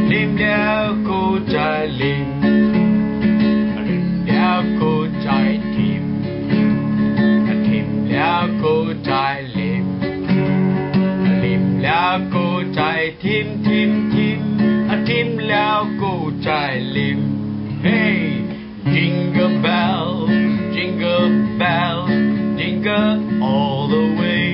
ลิมแล้วกูใจลิมลิมแล้วกูใจทิมทิมแล้วกูใจลิมลิมแล้วกูใจทิมทิมทิมทิมแล้วกูใจลิม Hey jingle bells jingle bells jingle all the way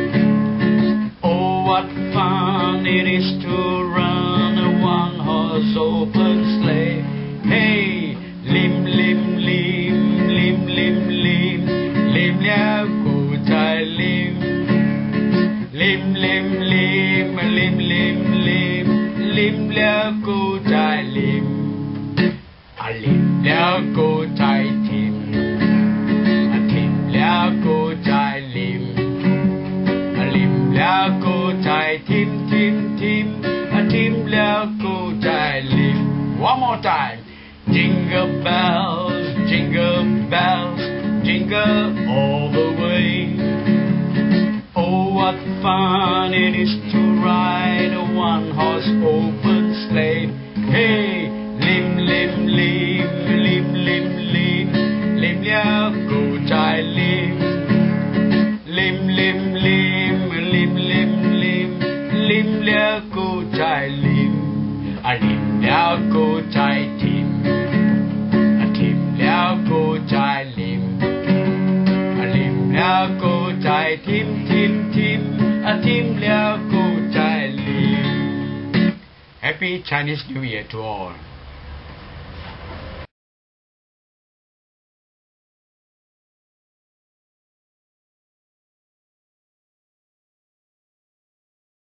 Oh what fun it is to run a one-horse open sleigh Hey lim lim lim lim lim lim lim แล้วกูใจลิมลิมลิมลิมลิมลิมลิมลิมแล้วกูใจลิมลิมแล้วกูใจทิมทิมแล้วกูใจลิมลิมแล้วกูใจทิมทิมทิมทิมแล้วกูใจลิม One more time Jingle bells jingle bells jingle all the way Oh what fun it is to ride a one-horse open sleigh Hey lim lim lim lim lim lim lim แล้วกูใจลิมลิมลิมลิมลิมลิมลิมลิมแล้วกูใจลิมลิมแล้วกูใจทิมทิมแล้วกูใจลิมลิมแล้วกูใจทิมทิมทิมทิมแล้วกูใจลิม Happy Chinese New Year to all